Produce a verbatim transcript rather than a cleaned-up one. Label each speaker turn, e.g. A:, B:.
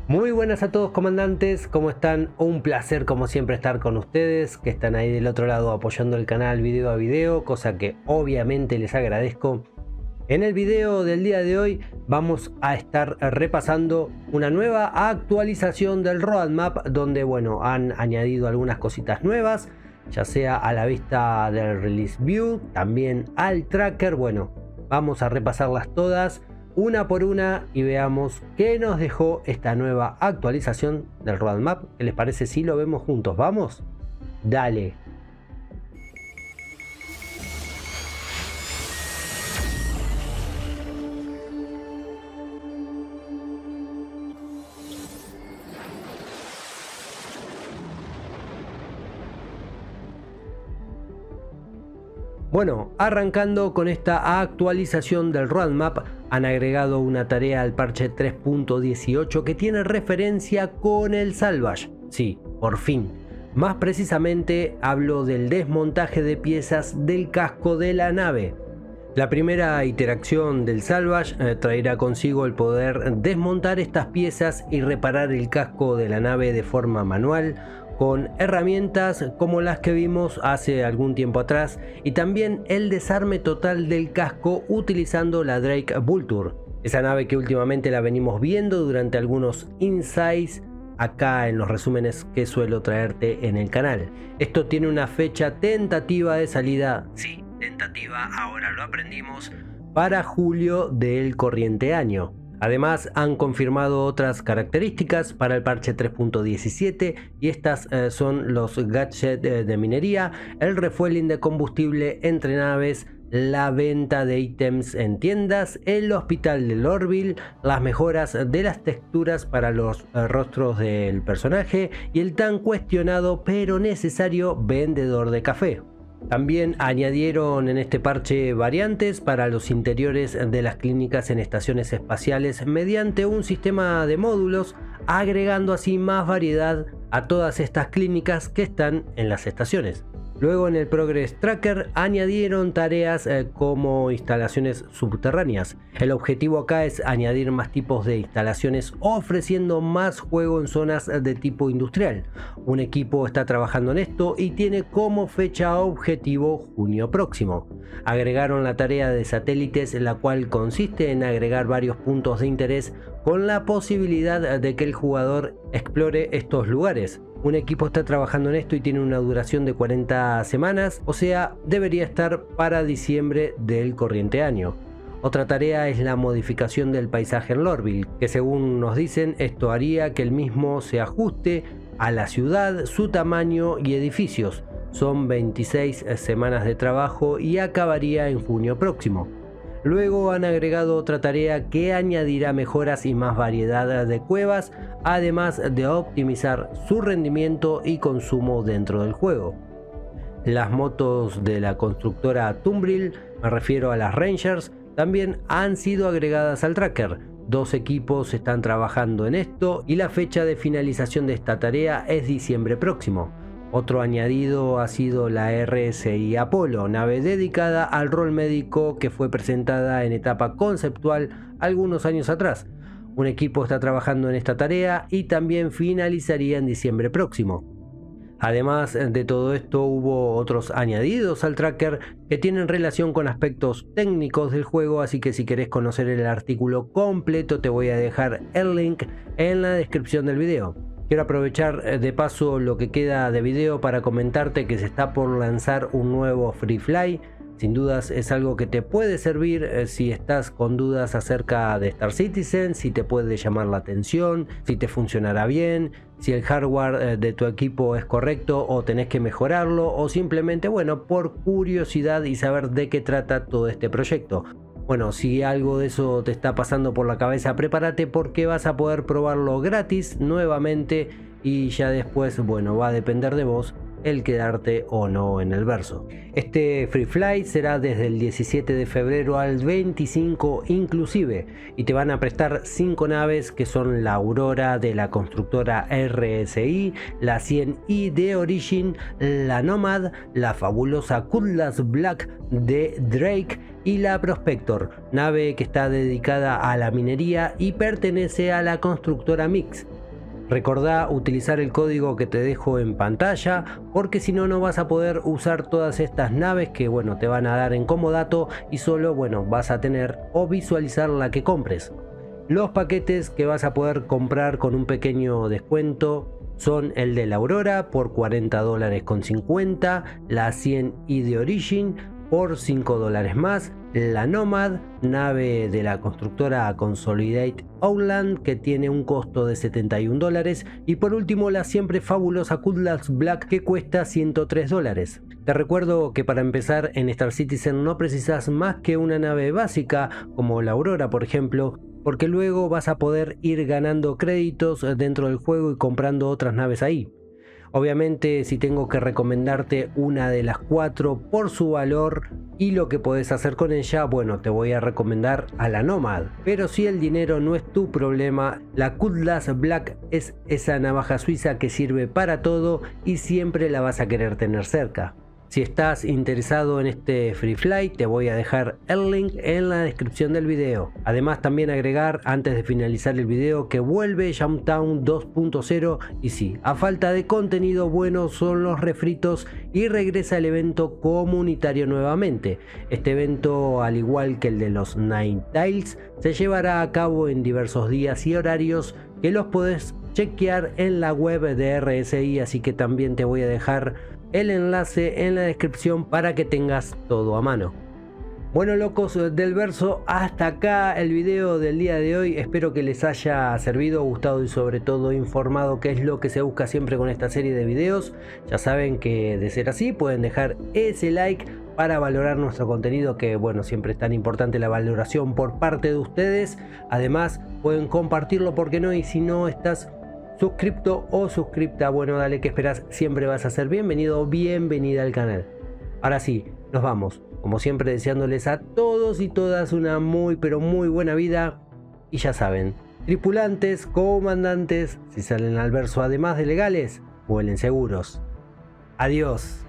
A: Muy buenas a todos, comandantes, ¿cómo están? Un placer como siempre estar con ustedes, que están ahí del otro lado apoyando el canal video a video, cosa que obviamente les agradezco. En el video del día de hoy vamos a estar repasando una nueva actualización del roadmap, donde bueno, han añadido algunas cositas nuevas, ya sea a la vista del release view, también al tracker. Bueno, vamos a repasarlas todas una por una y veamos qué nos dejó esta nueva actualización del roadmap. ¿Qué les parece si lo vemos juntos? ¿Vamos? Dale. Bueno, arrancando con esta actualización del roadmap, han agregado una tarea al parche tres punto dieciocho que tiene referencia con el Salvage. Sí, por fin. Más precisamente hablo del desmontaje de piezas del casco de la nave. La primera iteración del Salvage eh, traerá consigo el poder desmontar estas piezas y reparar el casco de la nave de forma manual, con herramientas como las que vimos hace algún tiempo atrás, y también el desarme total del casco utilizando la Drake Vulture, esa nave que últimamente la venimos viendo durante algunos insights acá en los resúmenes que suelo traerte en el canal. Esto tiene una fecha tentativa de salida, sí, tentativa, ahora lo aprendimos, para julio del corriente año. Además han confirmado otras características para el parche tres punto diecisiete, y estas eh, son los gadgets eh, de minería, el refueling de combustible entre naves, la venta de ítems en tiendas, el hospital de Lorville, las mejoras de las texturas para los eh, rostros del personaje y el tan cuestionado pero necesario vendedor de café. También añadieron en este parche variantes para los interiores de las clínicas en estaciones espaciales mediante un sistema de módulos, agregando así más variedad a todas estas clínicas que están en las estaciones. Luego en el Progress Tracker añadieron tareas eh, como instalaciones subterráneas. El objetivo acá es añadir más tipos de instalaciones, ofreciendo más juego en zonas de tipo industrial. Un equipo está trabajando en esto y tiene como fecha objetivo junio próximo. Agregaron la tarea de satélites, la cual consiste en agregar varios puntos de interés con la posibilidad de que el jugador explore estos lugares. Un equipo está trabajando en esto y tiene una duración de cuarenta semanas, o sea, debería estar para diciembre del corriente año. Otra tarea es la modificación del paisaje en Lorville, que según nos dicen esto haría que el mismo se ajuste a la ciudad, su tamaño y edificios. Son veintiséis semanas de trabajo y acabaría en junio próximo. Luego han agregado otra tarea que añadirá mejoras y más variedad de cuevas, además de optimizar su rendimiento y consumo dentro del juego. Las motos de la constructora Tumbril, me refiero a las Rangers, también han sido agregadas al tracker. Dos equipos están trabajando en esto y la fecha de finalización de esta tarea es diciembre próximo. Otro añadido ha sido la R S I Apollo, nave dedicada al rol médico que fue presentada en etapa conceptual algunos años atrás. Un equipo está trabajando en esta tarea y también finalizaría en diciembre próximo. Además de todo esto, hubo otros añadidos al tracker que tienen relación con aspectos técnicos del juego, así que si querés conocer el artículo completo te voy a dejar el link en la descripción del video. Quiero aprovechar de paso lo que queda de video para comentarte que se está por lanzar un nuevo Free Fly. Sin dudas es algo que te puede servir eh, si estás con dudas acerca de Star Citizen, si te puede llamar la atención, si te funcionará bien, si el hardware eh, de tu equipo es correcto o tenés que mejorarlo, o simplemente, bueno, por curiosidad y saber de qué trata todo este proyecto. Bueno, si algo de eso te está pasando por la cabeza, prepárate porque vas a poder probarlo gratis nuevamente y ya después, bueno, va a depender de vos el quedarte o no en el verso. Este Free Fly será desde el diecisiete de febrero al veinticinco inclusive, y te van a prestar cinco naves que son la Aurora de la constructora R S I, la cien i de Origin, la Nomad, la fabulosa Cutlass Black de Drake y la Prospector, nave que está dedicada a la minería y pertenece a la constructora Mix. Recordá utilizar el código que te dejo en pantalla, porque si no, no vas a poder usar todas estas naves que bueno, te van a dar en comodato y solo bueno, vas a tener o visualizar la que compres. Los paquetes que vas a poder comprar con un pequeño descuento son el de la Aurora por cuarenta dólares con cincuenta, la cien i de Origin por cinco dólares más, la Nomad, nave de la constructora Consolidate Outland, que tiene un costo de setenta y un dólares, y por último la siempre fabulosa Cutlass Black, que cuesta ciento tres dólares. Te recuerdo que para empezar en Star Citizen no precisas más que una nave básica como la Aurora, por ejemplo, porque luego vas a poder ir ganando créditos dentro del juego y comprando otras naves ahí. Obviamente, si tengo que recomendarte una de las cuatro por su valor y lo que podés hacer con ella, bueno, te voy a recomendar a la Nomad. Pero si el dinero no es tu problema, la Cutlass Black es esa navaja suiza que sirve para todo y siempre la vas a querer tener cerca. Si estás interesado en este Free Fly, te voy a dejar el link en la descripción del video. Además, también agregar antes de finalizar el video que vuelve Jumptown dos punto cero y sí, a falta de contenido bueno son los refritos y regresa el evento comunitario nuevamente. Este evento, al igual que el de los Ninetales, se llevará a cabo en diversos días y horarios que los podés chequear en la web de R S I, así que también te voy a dejar el enlace en la descripción para que tengas todo a mano. Bueno, locos del verso, hasta acá el video del día de hoy. Espero que les haya servido, gustado y sobre todo informado, que es lo que se busca siempre con esta serie de videos. Ya saben que de ser así pueden dejar ese like para valorar nuestro contenido, que bueno, siempre es tan importante la valoración por parte de ustedes. Además pueden compartirlo, ¿por qué no? Y si no estás suscripto o suscripta, bueno, dale, que esperas, siempre vas a ser bienvenido o bienvenida al canal. Ahora sí, nos vamos, como siempre deseándoles a todos y todas una muy pero muy buena vida. Y ya saben, tripulantes, comandantes, si salen al verso además de legales, vuelen seguros. Adiós.